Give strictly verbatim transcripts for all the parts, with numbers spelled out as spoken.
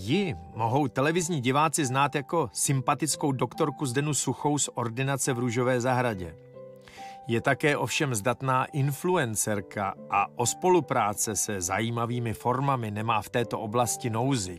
Ji mohou televizní diváci znát jako sympatickou doktorku Zdenu Suchou z ordinace v Růžové zahradě. Je také ovšem zdatná influencerka a o spolupráce se zajímavými formami nemá v této oblasti nouzy.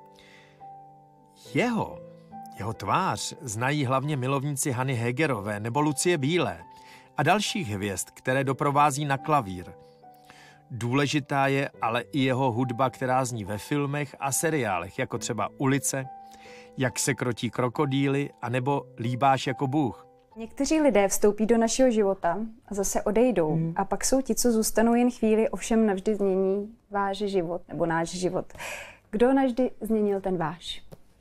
Jeho, jeho tvář znají hlavně milovníci Hany Hegerové nebo Lucie Bílé a dalších hvězd, které doprovází na klavír. Důležitá je ale i jeho hudba, která zní ve filmech a seriálech, jako třeba Ulice, Jak se krotí krokodýly, anebo Líbáš jako Bůh. Někteří lidé vstoupí do našeho života a zase odejdou. Hmm. A pak jsou ti, co zůstanou jen chvíli, ovšem navždy změní váš život, nebo náš život. Kdo navždy změnil ten váš?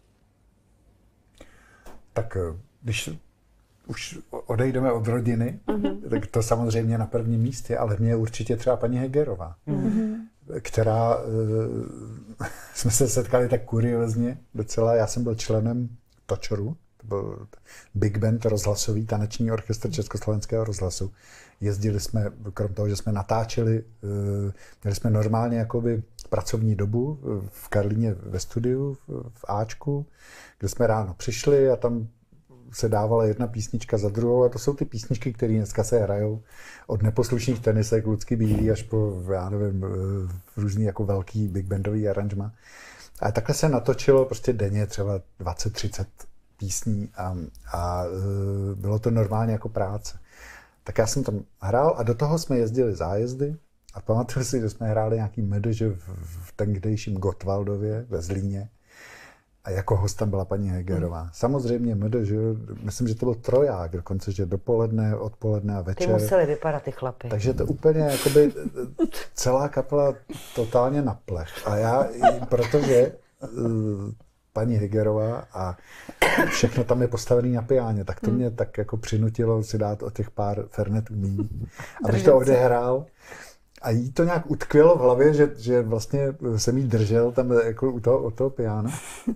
Tak když už odejdeme od rodiny, mm-hmm. tak to samozřejmě na prvním místě, ale mě určitě třeba paní Hegerová, mm-hmm. která, uh, jsme se setkali tak kuriózně docela, já jsem byl členem Točoru, to byl Big Band rozhlasový, taneční orchestr Československého rozhlasu. Jezdili jsme, krom toho, že jsme natáčeli, uh, měli jsme normálně jakoby pracovní dobu v Karlíně ve studiu, v Ačku, kde jsme ráno přišli a tam se dávala jedna písnička za druhou a to jsou ty písničky, které dneska se hrajou od Neposlušných tenisek, Lucky Bílý až po, já nevím, různý jako velký big bandový aranžma. A takhle se natočilo prostě denně třeba dvacet třicet písní a, a bylo to normálně jako práce. Tak já jsem tam hrál a do toho jsme jezdili zájezdy a pamatuju si, že jsme hráli nějaký medeže v, v tehdejším Gottwaldově ve Zlíně. A jako host tam byla paní Hegerová. Hmm. Samozřejmě M D Ž, myslím, že to byl troják dokonce, že dopoledne, odpoledne a večer. Ty museli vypadat ty chlapy. Takže to úplně jakoby celá kapela totálně na plech. A já, protože uh, paní Hegerová a všechno tam je postavené na piáně, tak to hmm. mě tak jako přinutilo si dát o těch pár fernetů míň. A když to odehrál, a jí to nějak utkvělo v hlavě, že, že vlastně jsem jí držel tam jako u toho, od toho piána.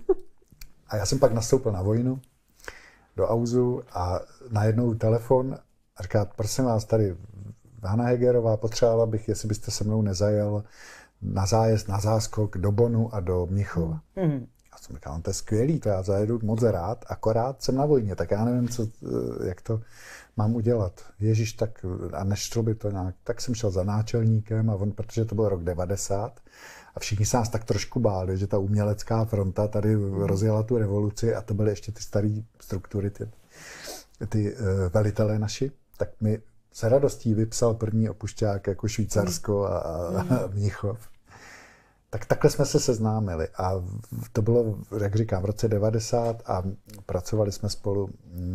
A já jsem pak nastoupil na vojnu do Auzu a najednou telefon a říká, prosím vás, tady Hana Hegerová, potřebovala bych, jestli byste se mnou nezajel na zájezd, na záskok do Bonu a do Mnichova. Mm. A jsem říkal, no to je skvělý, to já zajedu moc rád, akorát jsem na vojně, tak já nevím, co, jak to mám udělat. Ježíš, tak a nešlo by to nějak, tak jsem šel za náčelníkem a on, protože to byl rok devadesát a všichni se nás tak trošku báli, že ta umělecká fronta tady rozjela tu revoluci a to byly ještě ty staré struktury, ty, ty uh, velitelé naši, tak mi se radostí vypsal první opušťák jako Švýcarsko a, a, a Mnichov. Tak takhle jsme se seznámili a to bylo, jak říkám, v roce devadesát a pracovali jsme spolu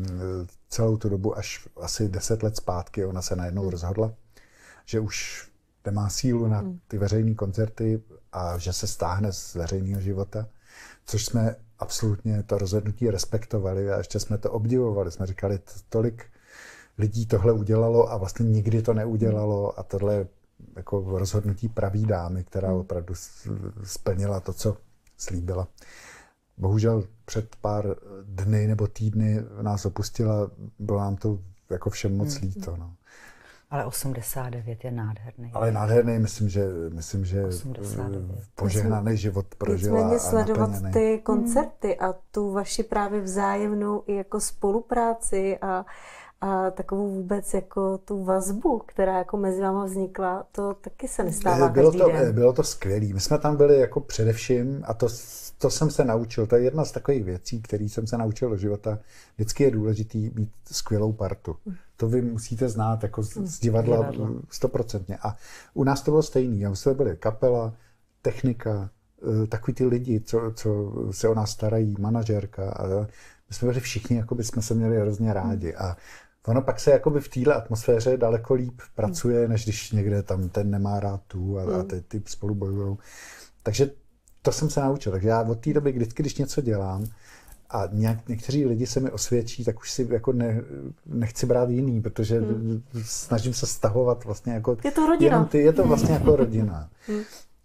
celou tu dobu až asi deset let zpátky. Ona se najednou rozhodla, že už nemá sílu na ty veřejné koncerty a že se stáhne z veřejného života, což jsme absolutně to rozhodnutí respektovali a ještě jsme to obdivovali. Jsme říkali, tolik lidí tohle udělalo a vlastně nikdy to neudělalo a tohle jako rozhodnutí pravý dámy, která opravdu splnila to, co slíbila. Bohužel před pár dny nebo týdny nás opustila, bylo nám to jako všem moc líto. No. Ale osmdesát devět je nádherný. Ale nádherný, myslím, že, myslím, že požehnaný život prožila. Nicméně sledovat naplněný. ty koncerty a tu vaši právě vzájemnou i jako spolupráci a a takovou vůbec jako tu vazbu, která jako mezi váma vznikla, to taky se nestává bylo každý to, den. Bylo to skvělý. My jsme tam byli jako především, a to, to jsem se naučil, to je jedna z takových věcí, které jsem se naučil do života. Vždycky je důležitý mít skvělou partu. To vy musíte znát jako z, z divadla stoprocentně. A u nás to bylo stejný. My jsme byli kapela, technika, takový ty lidi, co, co se o nás starají, manažerka. A my jsme byli všichni, jako by jsme se měli hrozně rádi. A ono pak se jakoby v téhle atmosféře daleko líp pracuje, než když někde tam ten nemá rád tu a, a ty, ty spolu bojujou. Takže to jsem se naučil. Takže já od té doby, vždycky, když něco dělám a nějak, někteří lidi se mi osvědčí, tak už si jako ne, nechci brát jiný, protože hmm. snažím se stahovat vlastně jako... Je to rodina. Ty, je to vlastně jako rodina. Hmm.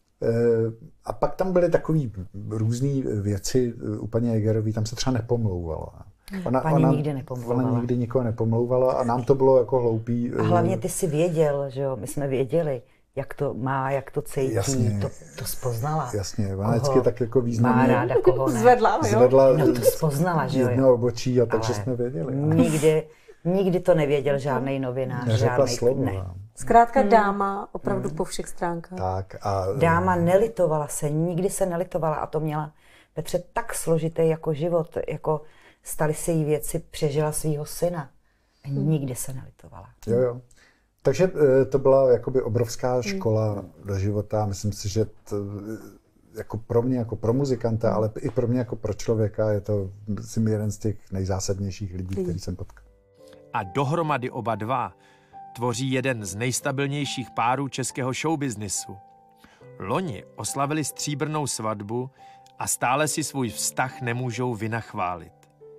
A pak tam byly takové různé věci u paní Hegerové, tam se třeba nepomlouvala. Ona, Paní ona, nikdy nepomlouvala. Ona nikdy nikoho nepomlouvala a nám to bylo jako hloupý. A hlavně ty si věděl, že jo, my jsme věděli, jak to má, jak to cítí, Jasně. to, to spoznala. Jasně, ona vždycky tak jako Má významně ráda, koho ne. Zvedla, jo? zvedla No to spoznala, že jo. jedno obočí a takže Ale jsme věděli. Nikdy, nikdy to nevěděl žádný novinář, Neřekla žádný slovo. ne. No. Zkrátka dáma opravdu po všech stránkách. Tak a Dáma nelitovala se, nikdy se nelitovala a to měla Petře tak složitý jako život, jako staly se jí věci, přežila svýho syna a nikdy se nelitovala. jo, jo. Takže eh, to byla jakoby obrovská škola do života. Myslím si, že to, jako pro mě, jako pro muzikanta, ale i pro mě jako pro člověka je to myslím, jeden z těch nejzásadnějších lidí, který jsem potkal. A dohromady oba dva tvoří jeden z nejstabilnějších párů českého showbiznisu. Loni oslavili stříbrnou svatbu a stále si svůj vztah nemůžou vynachválit.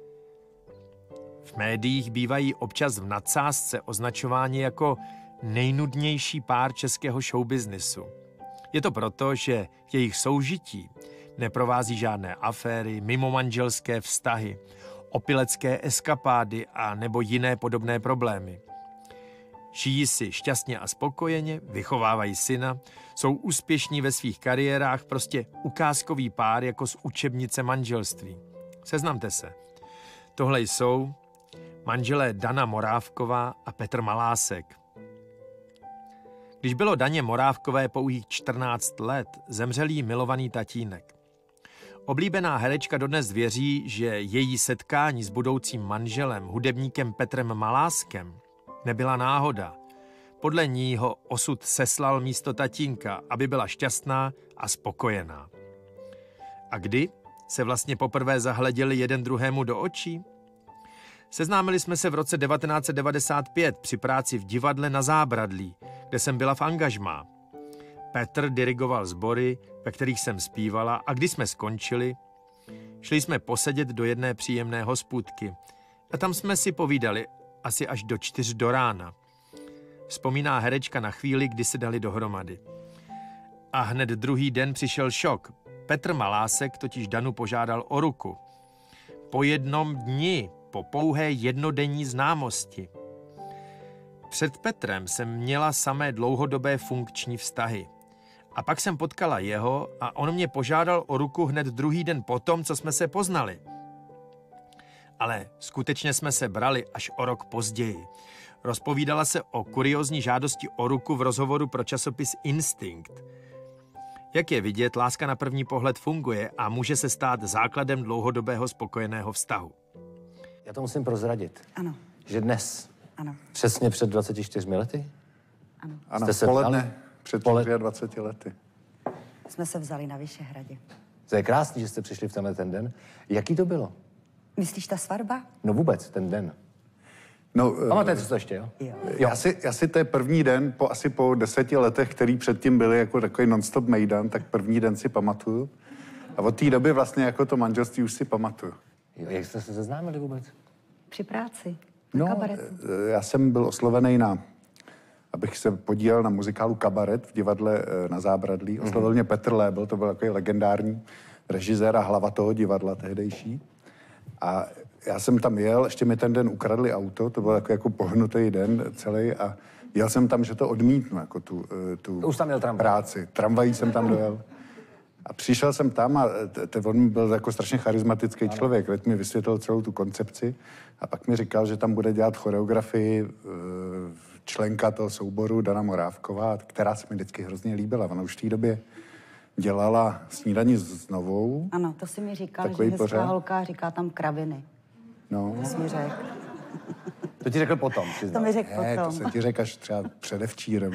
V médiích bývají občas v nadsázce označováni jako nejnudnější pár českého showbiznisu. Je to proto, že jejich soužití neprovází žádné aféry, mimomanželské vztahy, opilecké eskapády a nebo jiné podobné problémy. Žijí si šťastně a spokojeně, vychovávají syna, jsou úspěšní ve svých kariérách, prostě ukázkový pár jako z učebnice manželství. Seznamte se. Tohle jsou manželé Dana Morávková a Petr Malásek. Když bylo Daně Morávkové pouhých čtrnáct let, zemřel jí milovaný tatínek. Oblíbená herečka dodnes věří, že její setkání s budoucím manželem, hudebníkem Petrem Maláskem, nebyla náhoda. Podle ní ho osud seslal místo tatínka, aby byla šťastná a spokojená. A kdy se vlastně poprvé zahleděli jeden druhému do očí? Seznámili jsme se v roce devatenáct set devadesát pět při práci v divadle Na Zábradlí, kde jsem byla v angažmá. Petr dirigoval sbory, ve kterých jsem zpívala, a když jsme skončili, šli jsme posedět do jedné příjemné hospůdky. A tam jsme si povídali asi až do čtyř do rána. Vzpomíná herečka na chvíli, kdy se dali dohromady. A hned druhý den přišel šok. Petr Malásek totiž Danu požádal o ruku. Po jednom dni, po pouhé jednodenní známosti. Před Petrem jsem měla samé dlouhodobé funkční vztahy. A pak jsem potkala jeho a on mě požádal o ruku hned druhý den potom, co jsme se poznali. Ale skutečně jsme se brali až o rok později. Rozpovídala se o kuriózní žádosti o ruku v rozhovoru pro časopis Instinkt. Jak je vidět, láska na první pohled funguje a může se stát základem dlouhodobého spokojeného vztahu. Já to musím prozradit. Ano. Že dnes, Ano. přesně před dvaceti čtyřmi lety, Ano. Ano, Jste se poledne vzali? před Pole- dvaceti lety. Jsme se vzali na Vyšehradě. to je krásný, že jste přišli v tenhle ten den. Jaký to bylo? Myslíš ta svatba? No vůbec, ten den. No, Pamatujete si to ještě, jo? Jo. já si, já si to je první den, po asi po deseti letech, který předtím byly jako takový non-stop mejdan, tak první den si pamatuju. A od té doby vlastně jako to manželství už si pamatuju. Jo, jak jste se seznámili vůbec? Při práci. No, kabaretu. e, já jsem byl oslovený na, abych se podílel na muzikálu Kabaret v divadle e, Na Zábradlí. Oslovil mm-hmm. mě Petr Lébl, to byl takový legendární režisér a hlava toho divadla tehdejší. A já jsem tam jel, ještě mi ten den ukradli auto, to byl jako, jako pohnutý den celý a jel jsem tam, že to odmítnu, jako tu, tu Už tam jel tramvaj. práci. Tramvají jsem tam dojel. A přišel jsem tam a t- t- on byl jako strašně charismatický ano. člověk, veď mi vysvětlil celou tu koncepci a pak mi říkal, že tam bude dělat choreografii členka toho souboru Dana Morávková, která se mi vždycky hrozně líbila. Ona už v té době dělala Snídani s Novou. Ano, to si mi říkal, Takový že hezká pořád. holka říká tam kraviny. No. To jsi mi řekl. To ti řekl potom, To přiznám. mi řekl Ne, to potom. se ti řekl až třeba předevčírem.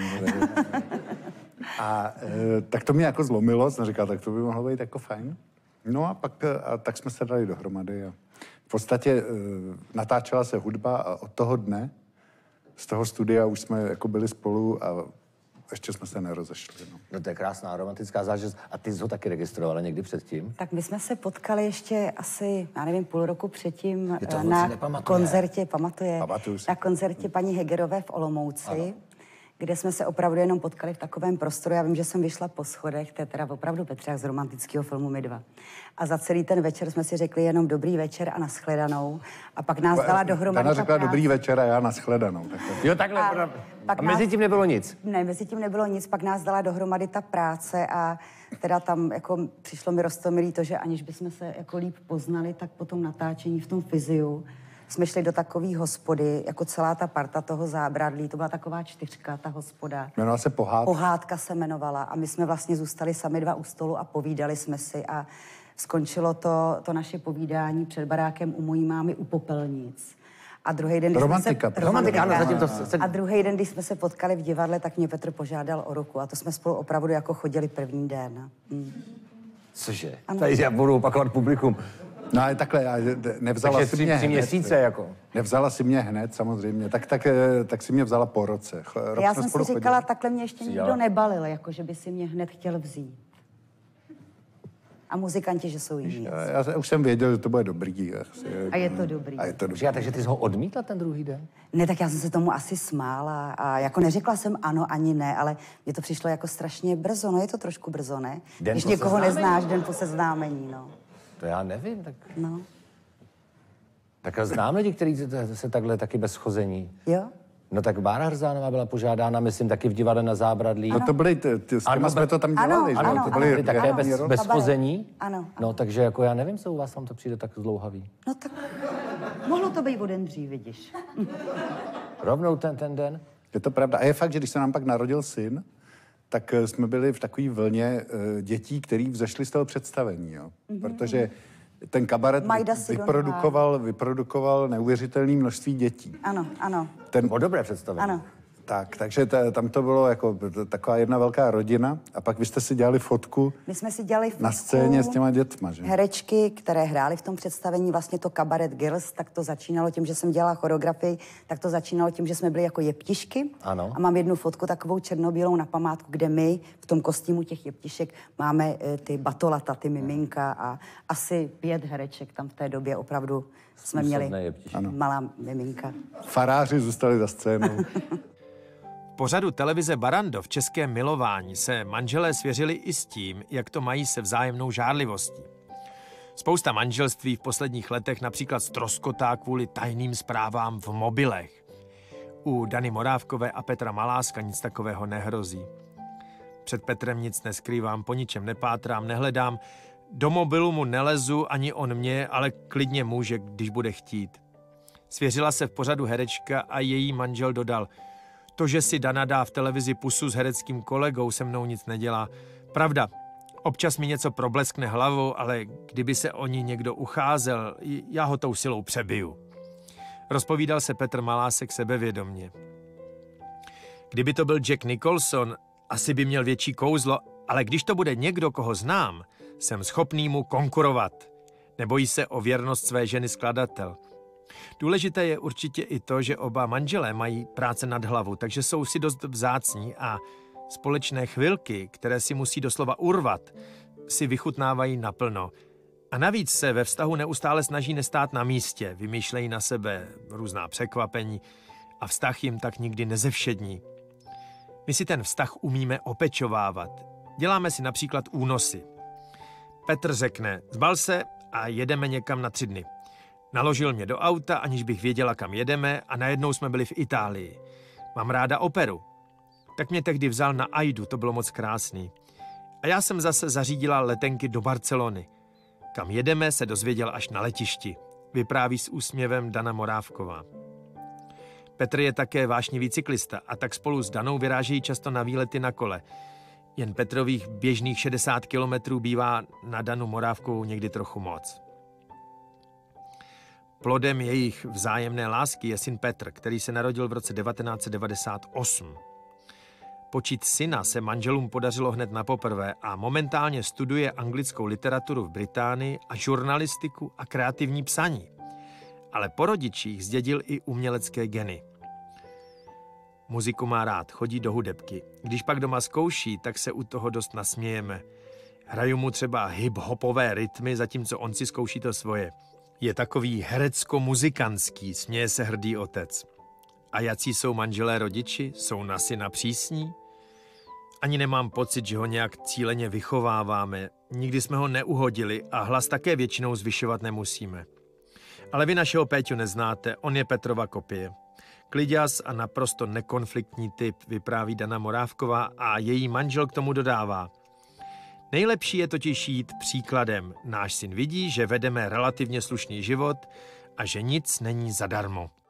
A e, tak to mě jako zlomilo, jsem říkal, tak to by mohlo být jako fajn. No a pak a tak jsme se dali dohromady. A v podstatě e, natáčela se hudba a od toho dne z toho studia už jsme jako byli spolu a ještě jsme se nerozešli. No. No to je krásná romantická záležitost. A ty jsi ho taky registrovala někdy předtím? Tak my jsme se potkali ještě asi, já nevím, půl roku předtím Je to eh, moc na si nepamatuje. koncertě, pamatuje, Pamatuju si. na koncertě paní Hegerové v Olomouci, Ano. kde jsme se opravdu jenom potkali v takovém prostoru. Já vím, že jsem vyšla po schodech, to je teda opravdu Petře jak z romantického filmu My dva. A za celý ten večer jsme si řekli jenom dobrý večer a nashledanou. A pak nás dala dohromady Dana ta řekla práce. dobrý večer a já nashledanou. Takhle. Jo, takhle. A A, pak a mezi nás- tím nebylo nic. Ne, mezi tím nebylo nic, pak nás dala dohromady ta práce a teda tam jako přišlo mi roztomilý to, že aniž bychom se jako líp poznali, tak po tom natáčení v tom fyziu jsme šli do takové hospody, jako celá ta parta toho Zábradlí, to byla taková čtyřka, ta hospoda. Jmenovala se Pohádka. Pohádka se jmenovala a my jsme vlastně zůstali sami dva u stolu a povídali jsme si a skončilo to, to naše povídání před barákem u mojí mámy u popelnic. A druhý den, když Romantika, jsme se, romantika, ano, zatím to se- A druhý den, když jsme se potkali v divadle, tak mě Petr požádal o ruku a to jsme spolu opravdu jako chodili první den. Mm. Cože? Ano. Tady já budu opakovat publikum. No ale takhle, já- nevzala Takže si tři, mě tři hned. měsíce, jako. Nevzala si mě hned, samozřejmě. Tak, tak, eh, tak si mě vzala po roce. Ch- Rok Já jsme jsem si spolu říkala, chodili. takhle mě ještě nikdo dělala? nebalil, jako že by si mě hned chtěl vzít. A muzikanti, že jsou jiní. Já, já už jsem věděl, že to bude dobrý. Asi. A je to dobrý. A je to dobrý. Počkej, takže ty jsi ho odmítla ten druhý den? Ne, tak já jsem se tomu asi smála a jako neřekla jsem ano ani ne, ale mně to přišlo jako strašně brzo, no je to trošku brzo, ne? Den Když po někoho seznámení? neznáš, den po seznámení, no. To já nevím, tak... No, Tak já znám lidi, kteří se, se takhle taky bez schození. jo? No tak Bára Hrzánová byla požádána, myslím, taky v divadle na Zábradlí. No to byly, ty, ty, s těma Ano, jsme to tam ano, dělali, že? ano, To ano. byly Byli také Ano, bez, role. bez kabaret. schození? Ano, ano. No takže jako já nevím, co u vás vám to přijde tak zdlouhavý. No tak mohlo to být o den dřív, vidíš. Rovnou ten, ten den? Je to pravda. A je fakt, že když se nám pak narodil syn, tak eh, jsme byli v takové vlně eh, dětí, který vzešli z toho představení, jo. Mhm. Protože ten kabaret Majda Sidonová. vyprodukoval, vyprodukoval neuvěřitelné množství dětí. Ano, ano, Ten, O dobré představení. ano. tak, takže ta, tam to bylo jako t- taková jedna velká rodina a pak vy jste si dělali fotku My jsme si dělali na fotku, scéně s těma dětma, že? herečky, které hrály v tom představení, vlastně to Cabaret Girls, tak to začínalo tím, že jsem dělala choreografii, tak to začínalo tím, že jsme byli jako jeptišky. Ano. A mám jednu fotku takovou černobílou na památku, kde my v tom kostýmu těch jeptišek máme e, ty batolata, ty miminka a asi pět hereček tam v té době opravdu jsme měli Způsobné jeptišky. malá miminka. Faráři zůstali za scénou. V pořadu televize Barrandov v Českém milování se manželé svěřili i s tím, jak to mají se vzájemnou žárlivostí. Spousta manželství v posledních letech například ztroskotá kvůli tajným zprávám v mobilech. U Dany Morávkové a Petra Maláska nic takového nehrozí. Před Petrem nic neskrývám, po ničem nepátrám, nehledám. Do mobilu mu nelezu, ani on mě, ale klidně může, když bude chtít. Svěřila se v pořadu herečka a její manžel dodal: to, že si Dana dá v televizi pusu s hereckým kolegou, se mnou nic nedělá. Pravda, občas mi něco probleskne hlavou, ale kdyby se o ní někdo ucházel, já ho tou silou přebiju. Rozpovídal se Petr Malásek sebevědomně. Kdyby to byl Jack Nicholson, asi by měl větší kouzlo, ale když to bude někdo, koho znám, jsem schopný mu konkurovat. Nebojí se o věrnost své ženy skladatel. Důležité je určitě i to, že oba manželé mají práce nad hlavu, takže jsou si dost vzácní a společné chvilky, které si musí doslova urvat, si vychutnávají naplno. A navíc se ve vztahu neustále snaží nestát na místě, vymýšlejí na sebe různá překvapení a vztah jim tak nikdy nezevšední. My si ten vztah umíme opečovávat. Děláme si například únosy. Petr řekne: zbal se a jedeme někam na tři dny. Naložil mě do auta, aniž bych věděla, kam jedeme, a najednou jsme byli v Itálii. Mám ráda operu. Tak mě tehdy vzal na Aidu, to bylo moc krásný. A já jsem zase zařídila letenky do Barcelony. Kam jedeme, se dozvěděl až na letišti. Vypráví s úsměvem Dana Morávková. Petr je také vášnivý cyklista a tak spolu s Danou vyrážejí často na výlety na kole. Jen Petrových běžných šedesát kilometrů bývá na Danu Morávkovou někdy trochu moc. Plodem jejich vzájemné lásky je syn Petr, který se narodil v roce devatenáct set devadesát osm. Počít syna se manželům podařilo hned na poprvé a momentálně studuje anglickou literaturu v Británii a žurnalistiku a kreativní psaní. Ale po rodičích zdědil i umělecké geny. Muziku má rád, chodí do hudebky. Když pak doma zkouší, tak se u toho dost nasmějeme. Hraju mu třeba hip-hopové rytmy, zatímco on si zkouší to svoje. Je takový herecko-muzikantský, směje se hrdý otec. A jací jsou manželé rodiči? Jsou na syna přísní? Ani nemám pocit, že ho nějak cíleně vychováváme. Nikdy jsme ho neuhodili a hlas také většinou zvyšovat nemusíme. Ale vy našeho Péťu neznáte, on je Petrova kopie. Kliďas a naprosto nekonfliktní typ, vypráví Dana Morávková a její manžel k tomu dodává. Nejlepší je totiž jít příkladem. Náš syn vidí, že vedeme relativně slušný život a že nic není zadarmo.